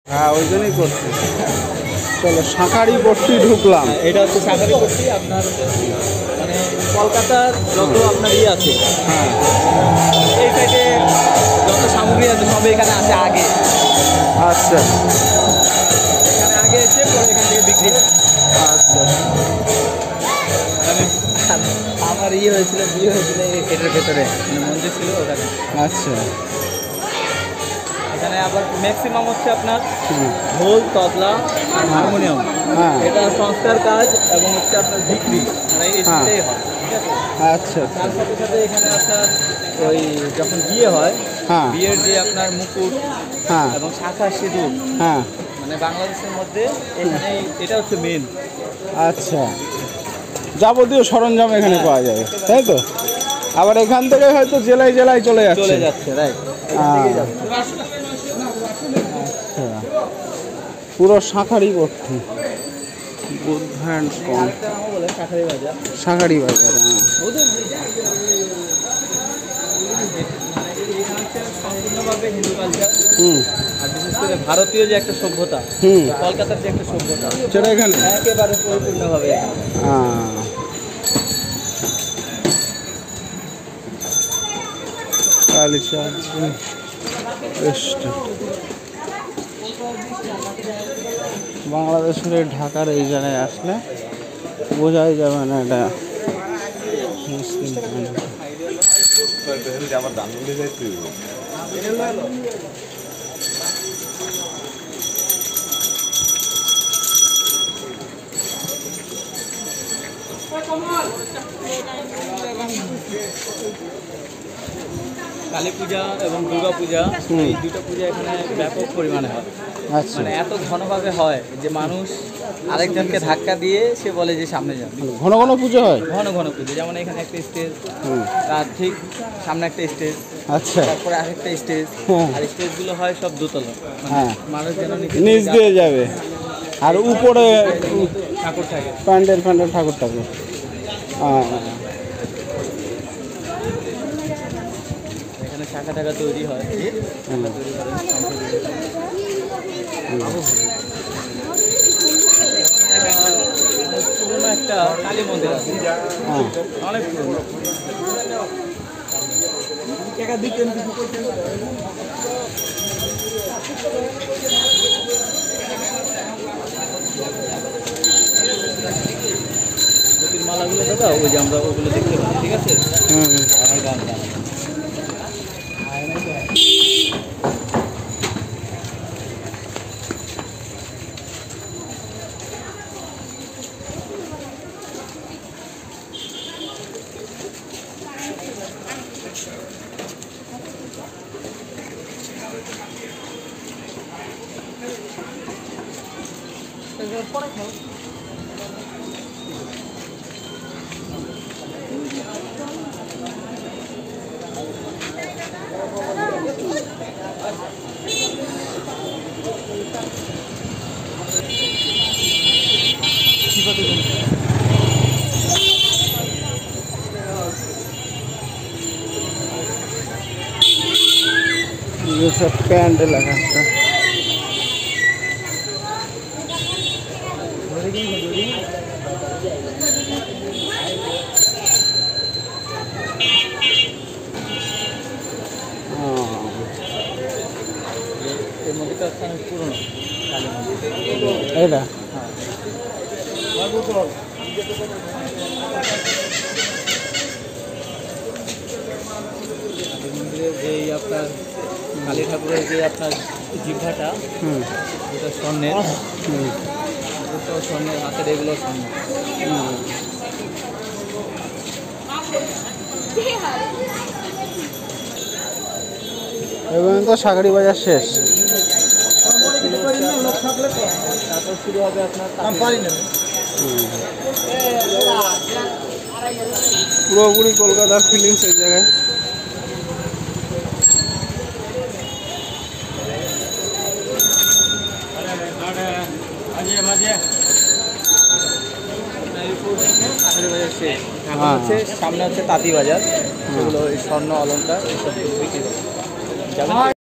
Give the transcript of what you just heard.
হ্যাঁ ওই জন্যই করছি। চলো শাঁখারি পট্টি ঢুকলাম। এটা হচ্ছে শাঁখারি পট্টি আপনার মানে কলকাতার যত আপনার আছে হ্যাঁ এই সাইডে যত সামগ্রী আছে সব এখানে আসে আগে। আচ্ছা এখানে আগে এসে পরে এখান থেকে বিক্রি হয়। আচ্ছা আমার হয়েছিল বিয়ে হয়েছিল এটার ভেতরে মানে মন্দির ছিল ওখানে। আচ্ছা এখানে আবার ম্যাক্সিমাম হচ্ছে আপনার ঢোল তবলা আর হারমোনিয়াম হ্যাঁ এটা সংস্কার কাজ এবং হচ্ছে আপনার বিক্রি মানে এই দুটোই হয় ঠিক আছে। আচ্ছা তার সাথে সাথে এখানে আপনার ওই যখন বিয়ে হয় হ্যাঁ বিয়ের যে আপনার মুকুট হ্যাঁ এবং শাঁখা সিঁদুর হ্যাঁ মানে বাংলাদেশের মধ্যে এখানে এটা হচ্ছে মেন। আচ্ছা যাবতীয় সরঞ্জাম এখানে পাওয়া যাবে তাই তো? আবার এখান থেকে হয়তো জেলায় জেলায় চলে যাচ্ছে রাইট। আচ্ছা পুরো শাঁখারি পট্টি বুদ্ধা অ্যান্ড কম শাঁখারি বাজার। হ্যাঁ সম্পূর্ণভাবে হিন্দু কালচার হুম আর বিশেষ করে ভারতীয় যে একটা সভ্যতা হুম কলকাতার যে একটা সভ্যতা সেটা এখানে একেবারে পরিপূর্ণভাবে বাংলাদেশের ঢাকার এই জায়গায় আসলে বোঝাই যাবে না এটা মুসলিম। কালী পূজা এবং দুর্গা পূজা এই দুটো পূজা এখানে ব্যাপক পরিমাণে হয়। আচ্ছা মানে এত ঘনভাবে হয় যে মানুষ আরেকজনকে ধাক্কা দিয়ে সে বলে যে সামনে যান। ঘন ঘন পুজো হয় ঘন ঘন পুজো যেমন এখানে একটা স্টেজ তার ঠিক সামনে একটা স্টেজ আচ্ছা তারপরে আরেকটা স্টেজ আর স্টেজগুলো হয় সব দোতলা হ্যাঁ মানুষ যেন নিচ দিয়ে যাবে আর উপরে ঠাকুর থাকে প্যান্ডেল ঠাকুর থাকে। এখানে শাখা টাকা তৈরি হয় পুরোনো একটা কালী মন্দির আছে অনেক পুরোনো। মালাগুলো দাদা ওই যে আমরা ওগুলো দেখতে পাই ঠিক আছে। আমার গান গান পরে খাও। প্যান্ডেল একটা এই মন্দিরটা অনেক পুরনো এটা মন্দিরের যে আপনার কালী ঠাকুরের যে আপনার জিহ্বাটা ওটা স্বর্ণের স্বর্ণের হাতের এগুলো স্বর্ণ। এবং তো শাঁখারি বাজার শেষ তারপর শুরু হবে আপনার পুরোপুরি কলকাতার ফিলিংস এই জায়গায়। সামনে হচ্ছে তাঁতি বাজার, সেগুলো স্বর্ণ অলঙ্কার এসব বিক্রি করে।